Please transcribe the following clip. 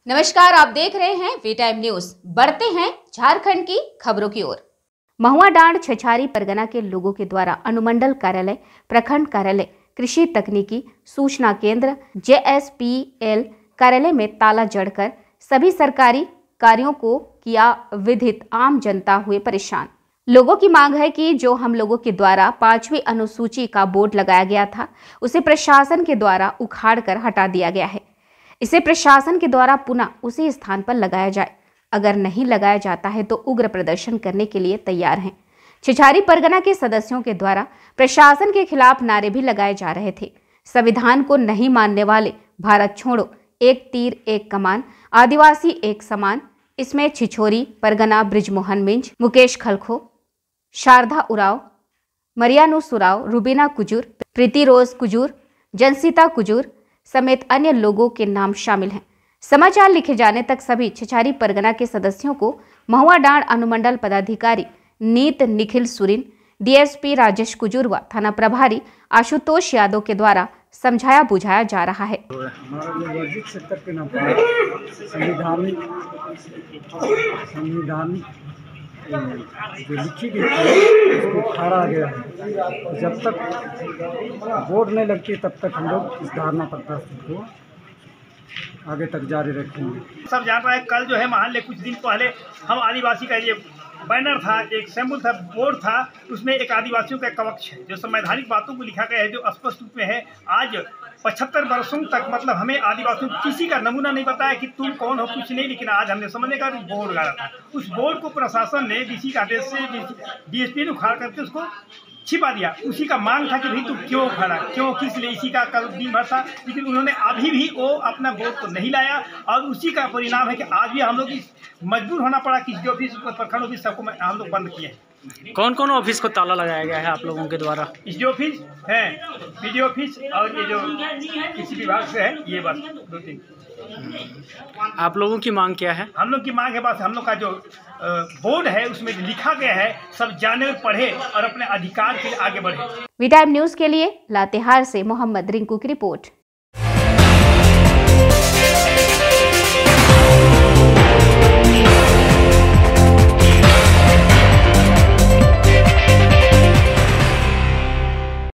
नमस्कार, आप देख रहे हैं वी टाइम न्यूज। बढ़ते हैं झारखंड की खबरों की ओर। महुआ डांड छछारी परगना के लोगों के द्वारा अनुमंडल कार्यालय, प्रखंड कार्यालय, कृषि तकनीकी सूचना केंद्र, JSPL कार्यालय में ताला जड़कर सभी सरकारी कार्यों को किया विधित। आम जनता हुए परेशान। लोगों की मांग है कि जो हम लोगों के द्वारा 5वीं अनुसूची का बोर्ड लगाया गया था, उसे प्रशासन के द्वारा उखाड़ कर हटा दिया गया है। इसे प्रशासन के द्वारा पुनः उसी स्थान पर लगाया जाए। अगर नहीं लगाया जाता है तो उग्र प्रदर्शन करने के लिए तैयार हैं। छछारी परगना के सदस्यों के द्वारा प्रशासन के खिलाफ नारे भी लगाए जा रहे थे। संविधान को नहीं मानने वाले, भारत छोड़ो, एक तीर एक कमान, आदिवासी एक समान। इसमें छिछोरी परगना ब्रिजमोहन मिंज, मुकेश खलखो, शारदा उराव, मरियानु सुराव, रुबीना कुजूर, प्रीति रोज कुजूर, जनसीता कुजूर समेत अन्य लोगों के नाम शामिल हैं। समाचार लिखे जाने तक सभी छछारी परगना के सदस्यों को महुआ डांड अनुमंडल पदाधिकारी नीत निखिल सुरीन, DSP राजेश कुजूर व थाना प्रभारी आशुतोष यादव के द्वारा समझाया बुझाया जा रहा है। हमारा जो वर्जित सेक्टर के नाम पर संविधानिक जो लिखी गई थी उसको उखाड़ा गया है। जब तक बोर्ड नहीं लगती तब तक हम लोग इस धारणा प्रदर्शन को आगे तक जारी रखेंगे। सब जान रहा है, कल जो है मान ले कुछ दिन पहले हम आदिवासी का ये बैनर था, एक सिंबल था, बोर्ड था, उसमें एक आदिवासियों का कवच है जो संवैधानिक बातों को लिखा गया है, जो स्पष्ट रूप में है। आज 75 वर्षों तक मतलब हमें आदिवासियों को किसी का नमूना नहीं बताया कि तुम कौन हो, कुछ नहीं, लेकिन आज हमने समझने का बोर्ड गाड़ा था। उस बोर्ड को प्रशासन ने DC के आदेश से DSP ने उखाड़ करके उसको छिपा दिया। उसी का मांग था कि भाई तू क्यों उखाड़ा, क्यों, किस लिए, इसी का कल दिन भर था, लेकिन उन्होंने अभी भी वो अपना बोर्ड को नहीं लाया। और उसी का परिणाम है कि आज भी हम लोग मजबूर होना पड़ा कि जो ऑफिस, प्रखंड ऑफिस सबको हम लोग बंद किए हैं। कौन कौन ऑफिस को ताला लगाया गया है आप लोगों के द्वारा? इस जो ऑफिस है, BDO ऑफिस और ये जो किसी विभाग से है, ये बस 2-3। आप लोगों की मांग क्या है? हम लोग की मांग है बस हम लोग का जो बोर्ड है उसमें लिखा गया है सब जाने, पढ़े और अपने अधिकार के लिए आगे बढ़े। वी टाइम न्यूज के लिए लातेहार से मोहम्मद रिंकू की रिपोर्ट।